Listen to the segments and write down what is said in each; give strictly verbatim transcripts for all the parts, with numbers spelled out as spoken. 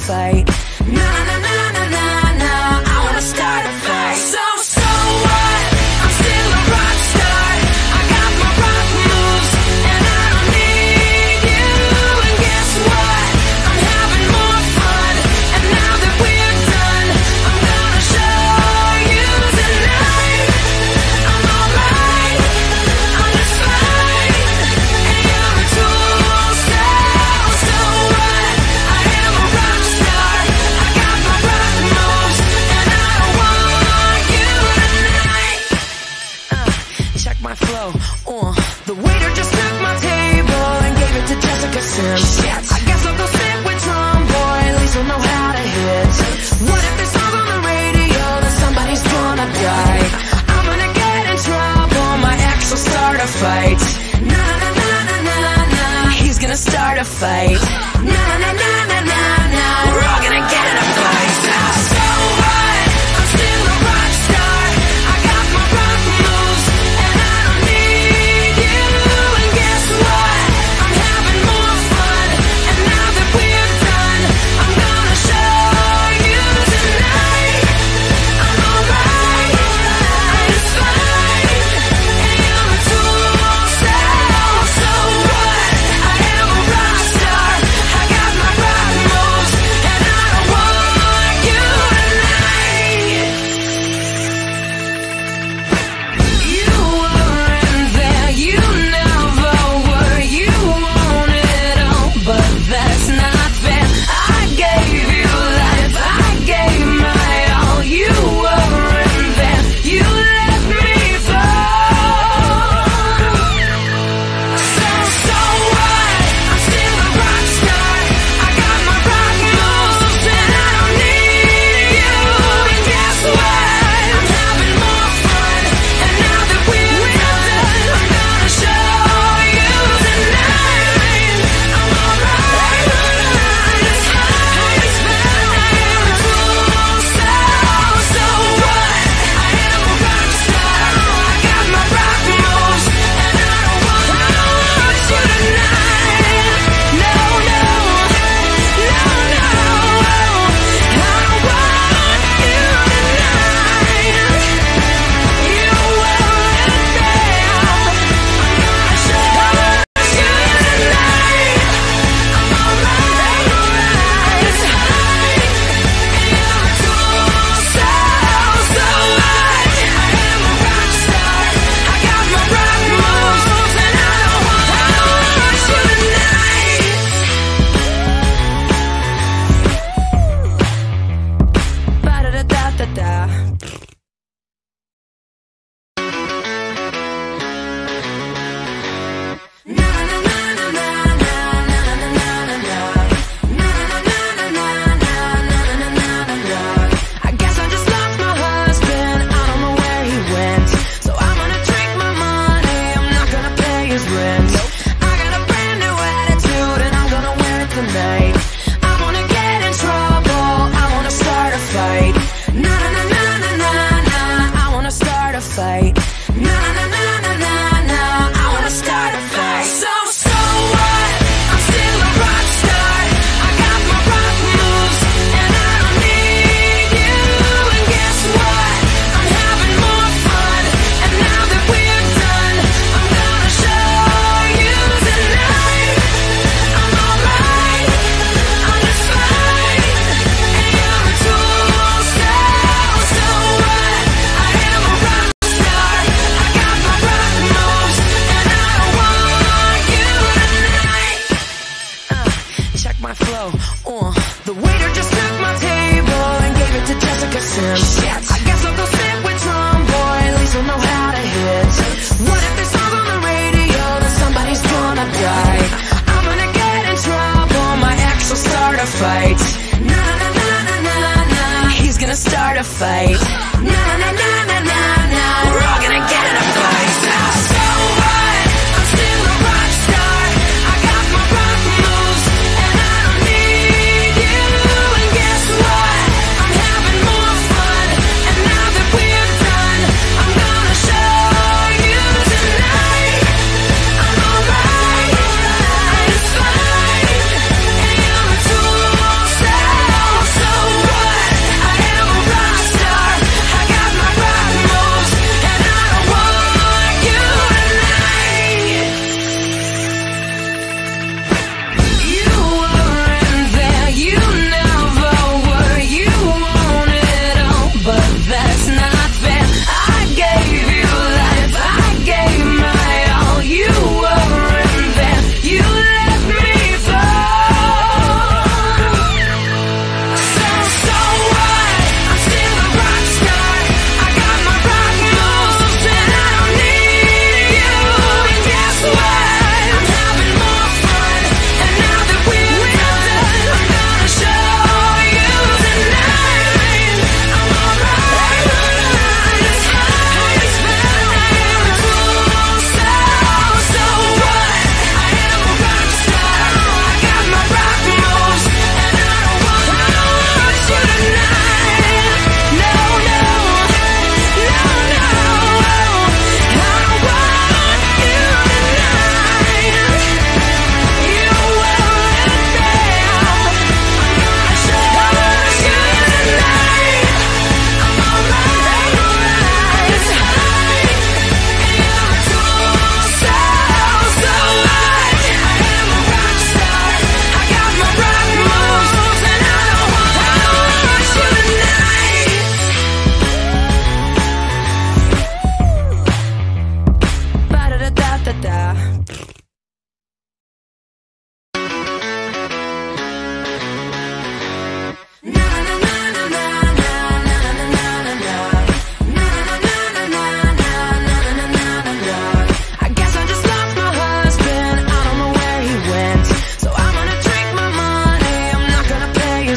fight. Na na na na na na, I wanna start a fight. So so what? I'm still a rock star. I got my rock moves and I don't need you. And guess what? I'm having more fun. And now that we're done, I'm gonna show you tonight. I'm alright, I'm just fine. And you're a tool, so so what? I am a rock star. I got my rock moves and I don't want you tonight. Uh, check my flow. Uh, the waiter just took my table and gave it to Jessica Sims. Shit. I guess I'll go sit with Drum Boy, at least we'll know how to hit. What if this song's on the radio, then somebody's gonna die? I'm gonna get in trouble, my ex will start a fight. Na na na na na na, he's gonna start a fight. Na na na na na na, we're all gonna get in a fight. So, so what? I'm still a rock star. I got my rock moves and I don't need you. And guess what? I'm having more fun. And now that we're done, I'm gonna show you tonight. I'm alright, I'm just fine. And you're a tool, so so what? I am a rock star. I got my rock moves and I don't want you tonight. You weren't there, you never were. You want it all, but that's not fair. I gave you life, I gave my all. You weren't there, you let me fall. So, so what? I'm still a rock star. I got my rock moves and I don't need you. And guess what? I'm having more fun. And now that we're done, I'm gonna show you tonight. I'm alright, I'm just fine, it's fine. I am a tool, so, so what? I am a rock star. I got my rock moves and I don't want you tonight. No, no, no, no, I don't want you tonight. You weren't there, I'm gonna show you tonight. I'm alright, it's fine. And you're a tool, so, so what? I am a rock star. I got my rock moves and I don't want you tonight. Ba-da-da-da-da-da. Na na na na na na na na na na na. Na na na na na na na na na na na. I guess I just lost my husband, I don't know where he went. So I'm gonna drink my money, I'm not gonna pay his rent. I got a brand new attitude and I'm gonna wear it tonight. I wanna get in trouble, I wanna start a fight. Na na na na na na na, I wanna start a fight. Na na na na na na, I wanna start a fight. So so what? I'm still a rock star. I got my rock moves and I don't need you. And guess what? I'm having more fun. And now that we're done, I'm gonna show you tonight. I'm alright, I'm just fine. And you're a tool, so so what? I am a rock star. I got my rock moves and I don't want you tonight. Uh, check my flow. Uh, the waiter just took my table and gave it to Jessica Sims. Shit. I guess I'll go sit with Drum Boy, at least we'll know how to hit. What if this song's on the radio, then somebody's gonna die? I'm gonna get in trouble, my ex will start a fight. Na na na na na na, he's gonna start a fight. Na na na na na na, we're all gonna get in a fight. So, so what? I'm still a rock star. I got my rock moves and I don't need you. And guess what? I'm having more fun. And now that we're done, I'm gonna show you tonight. I'm alright, I'm just fine. And you're a tool, so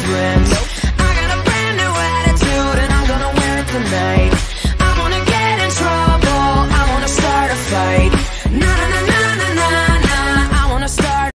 rims. I got a brand new attitude and I'm gonna wear it tonight. I wanna get in trouble, I wanna start a fight. Na na na na na na na, I wanna start.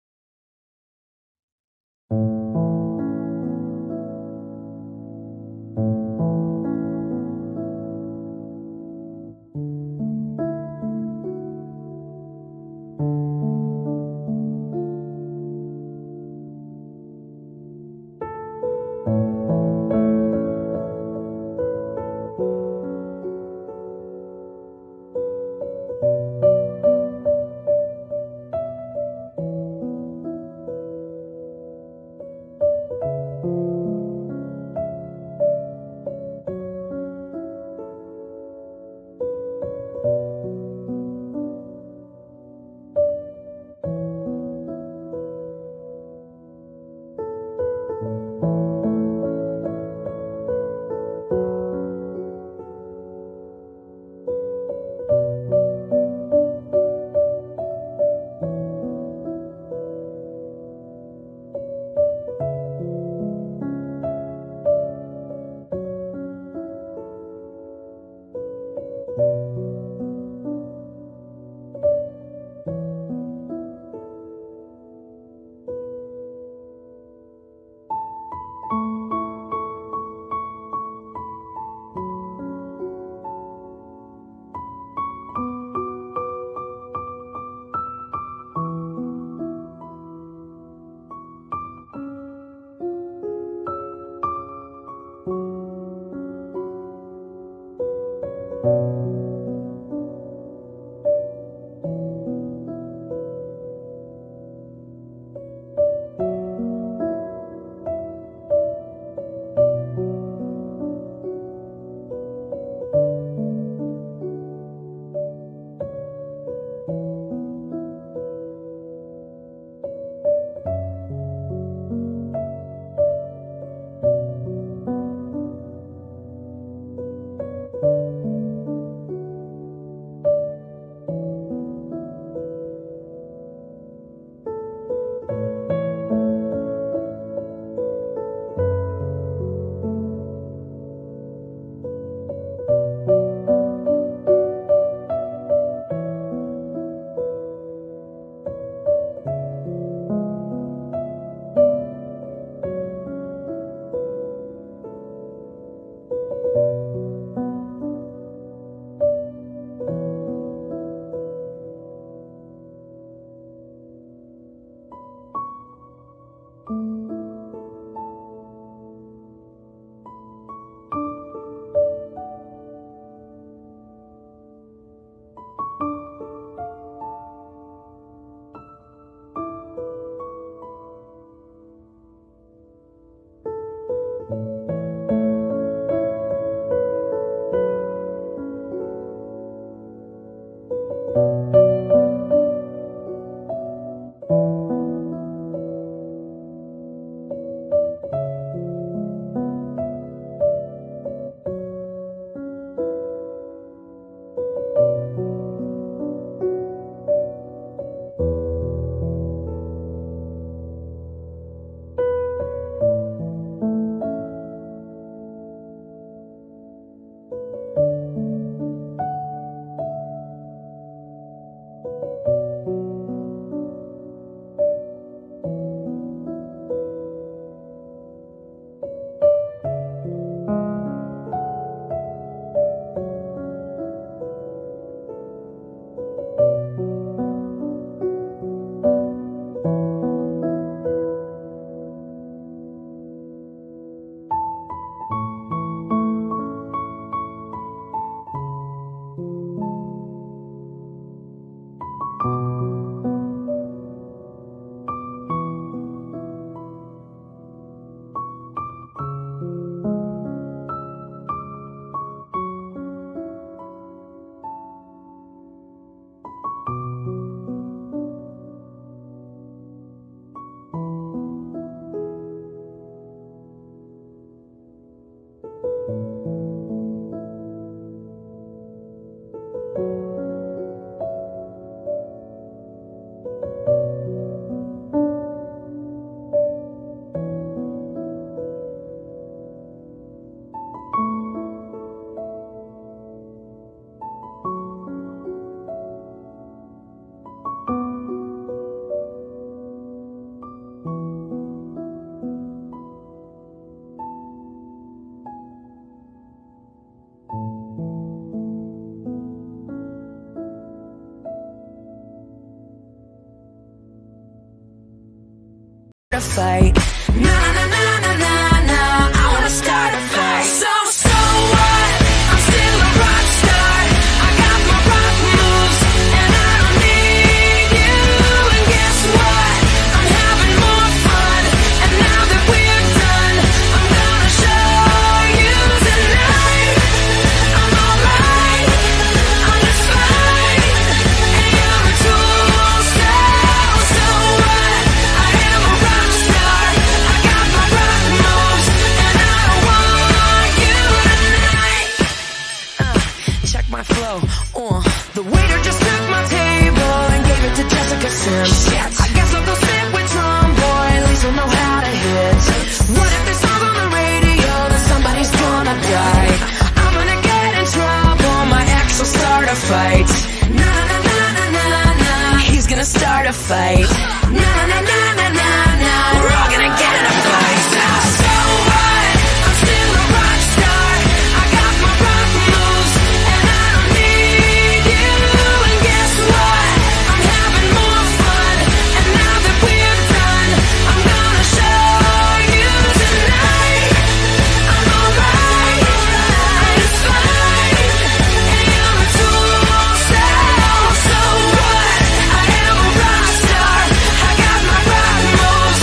a fight. Na na na na na na, I wanna start a fight. So so what? I'm still a rock star. I got my rock moves, and I don't need you. And guess what? I'm having more fun. And now that we're done, I'm gonna show you tonight. I'm alright, I'm just fine, and you're a tool. So so what? I am a rock star. I got my rock moves, and I don't want you tonight. Uh, check my flow. Uh, the waiter just took my table and gave it to Jessica Sims. Shit. I guess I'll go sit with Tom Boy. At least I'll know how to hit. What if this song's on the radio? Then somebody's gonna die. I'm gonna get in trouble. My ex will start a fight. Na na na na na na. He's gonna start a fight. Na na na na na na. We're all gonna get in a fight. Now, so what? I'm still a rock star. I got my rock moves, and I don't need you. And guess what? I'm having more fun. And now that we're done, I'm gonna show you tonight. I'm alright, I'm just fine, and you're a tool. So, so what? I am a rock star. I got my rock moves.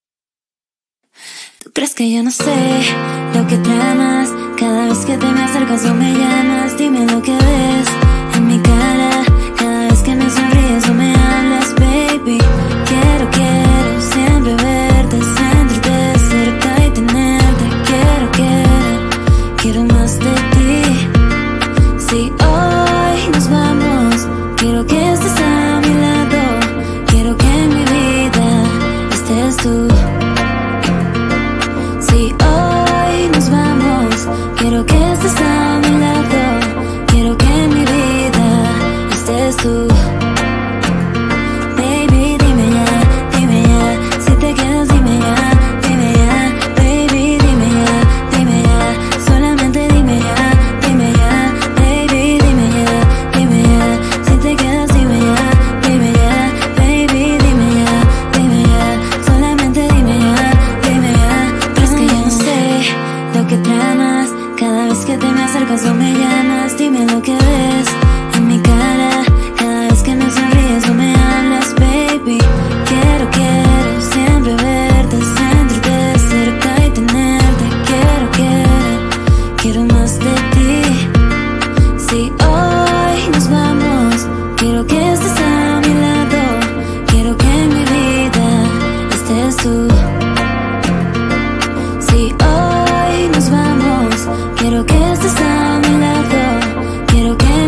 ¿Tú crees que yo no sé lo que tramas? Cada vez que te me acercas o me llamas, dime lo que ves en mi cara. Cada vez que me sonríes o me hablas, baby. Quiero, quiero siempre verte, sentirte cerca y tenerte. Quiero, quiero, quiero más de ti. Si hoy nos vamos, quiero que estés a mi lado. Quiero que en mi vida estés tú. Si hoy nos vamos, quiero que estés a mi lado. Quiero que en mi vida estés tú. Baby, dime ya, dime ya. Si te quedas, dime ya, dime ya. Baby, dime ya, dime ya. Solamente dime ya, dime ya. Baby, dime ya, dime ya. Si te quedas, dime ya, dime ya. Baby, dime ya, dime ya. Solamente dime ya, dime ya. ¿Crees que yo no sé lo que tramas? Cada vez que te me acercas o me llamas, dime lo que ves en mi cara. Cada vez que me sonríes o me hablas, baby. Quiero, quiero siempre verte, sentirte cerca y tenerte. Quiero, quiero, quiero más de ti. Si hoy nos vamos, quiero que estés a mi lado. Quiero que en mi vida estés tú. Si hoy nos vamos, quiero que estés a mi lado. Quiero que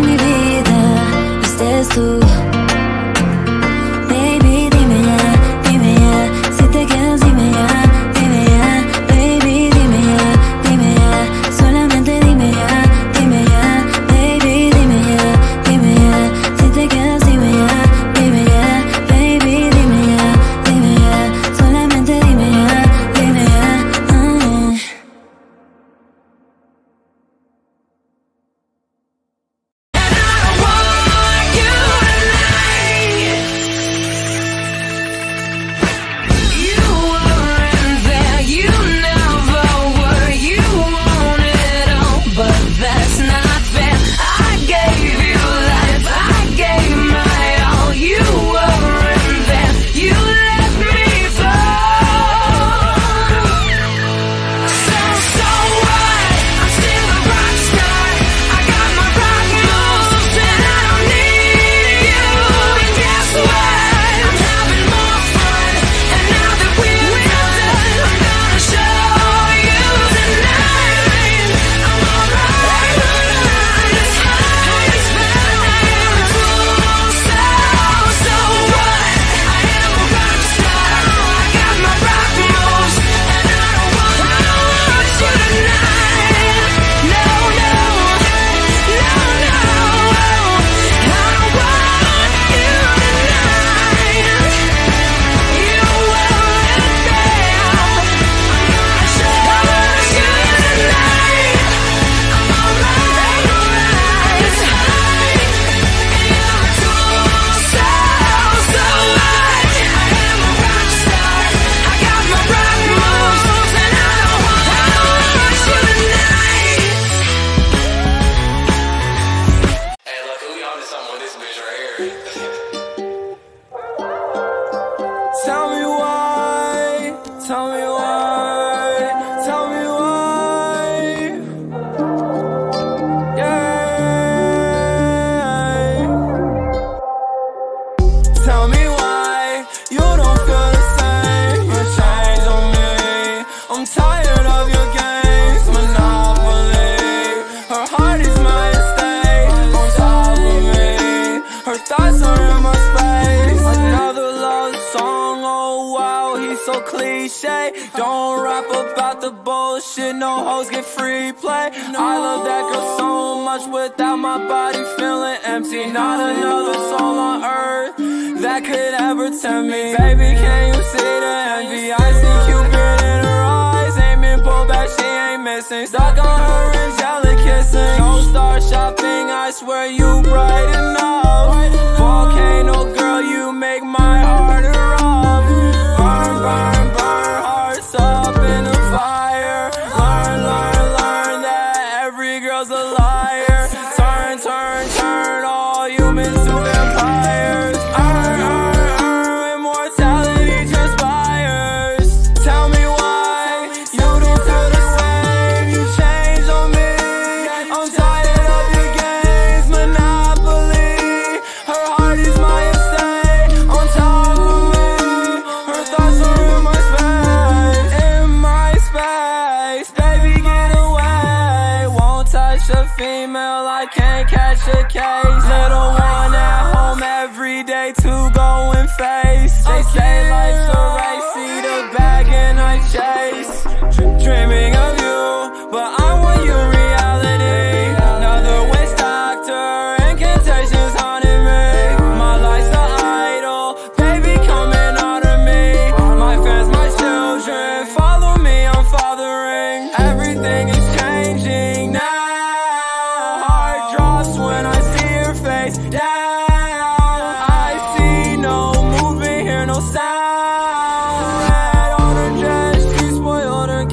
tired of your games, monopoly. Her heart is my estate, on top of me. Her thoughts are in my space. Another love song, oh wow, he's so cliche. Don't rap about the bullshit, no hoes get free play. I love that girl so much without my body feeling empty. Not another soul on earth that could ever tempt me. Baby, can you see the envy? I see Cupid in her eyes, ain't been pulled back, she ain't missing. Stuck on her angelic kissing. No star shopping, I swear you brighten up. Volcano girl, you make my heart erupt. Burn, burn, burn, hearts up in the fire. Learn, learn, learn that every girl's a liar. Turn, turn, turn all humans to vampires. Earn, earn, earn, immortality transpires. Tell me why you don't feel the same. You changed on me. I'm tired of your games, monopoly. Her heart is my estate, on top of me. Her thoughts are in my space, in my space. Baby, get away. Won't touch a female, I can't catch a case. Little one at home every day to go and face. They say life's a race, see the bag and I chase. Dreaming of you, but I want you reality. Another waste doctor, incantations haunting me. My life's an idol, baby coming out of me. My fans, my children, follow me, I'm fathering. Everything is changing now. Heart drops when I see your face down. I see no movement, hear no sound. Red on her dress, she spoiled her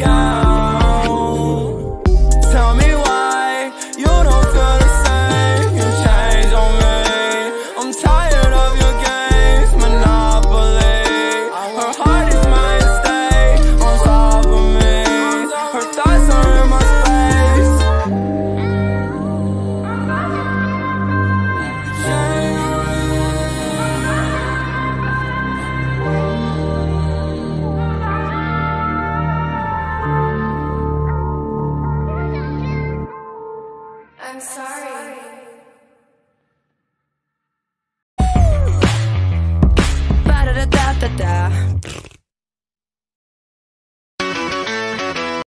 gown. Tell me why you don't feel the same. You changed on me. I'm tired of your games, monopoly. Her heart is my estate, on top of me. Her thoughts are in my space. I'm sorry. Ba-da-da-da-da-da.